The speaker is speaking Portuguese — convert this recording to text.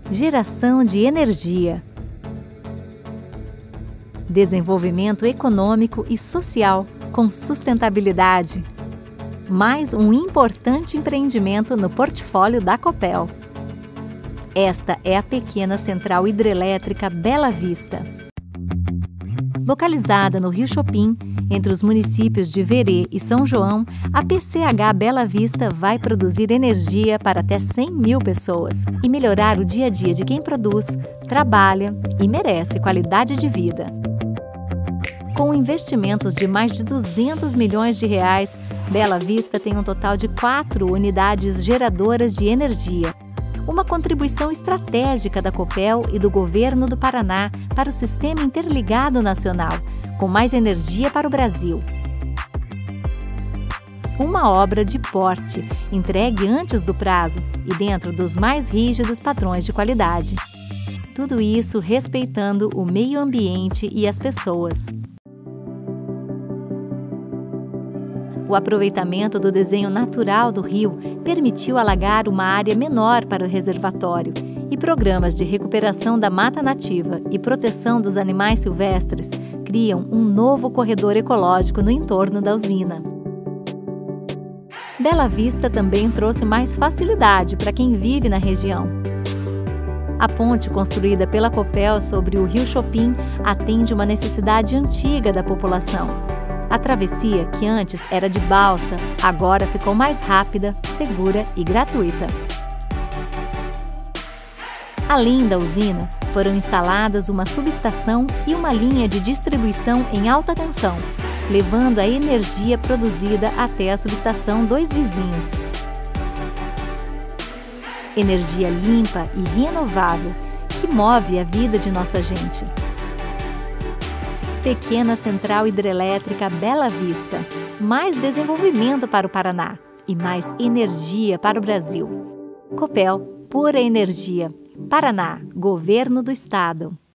Geração de energia. Desenvolvimento econômico e social com sustentabilidade. Mais um importante empreendimento no portfólio da Copel. Esta é a pequena central hidrelétrica Bela Vista. Localizada no Rio Chopin, entre os municípios de Verê e São João, a PCH Bela Vista vai produzir energia para até 100 mil pessoas e melhorar o dia a dia de quem produz, trabalha e merece qualidade de vida. Com investimentos de mais de 200 milhões de reais, Bela Vista tem um total de 4 unidades geradoras de energia. Uma contribuição estratégica da Copel e do Governo do Paraná para o Sistema Interligado Nacional, com mais energia para o Brasil. Uma obra de porte, entregue antes do prazo e dentro dos mais rígidos padrões de qualidade. Tudo isso respeitando o meio ambiente e as pessoas. O aproveitamento do desenho natural do rio permitiu alagar uma área menor para o reservatório e programas de recuperação da mata nativa e proteção dos animais silvestres criam um novo corredor ecológico no entorno da usina. Bela Vista também trouxe mais facilidade para quem vive na região. A ponte construída pela Copel sobre o Rio Chopin atende uma necessidade antiga da população. A travessia, que antes era de balsa, agora ficou mais rápida, segura e gratuita. Além da usina, foram instaladas uma subestação e uma linha de distribuição em alta tensão, levando a energia produzida até a subestação Dois Vizinhos. Energia limpa e renovável, que move a vida de nossa gente. Pequena Central Hidrelétrica Bela Vista. Mais desenvolvimento para o Paraná e mais energia para o Brasil. Copel, pura energia. Paraná, Governo do Estado.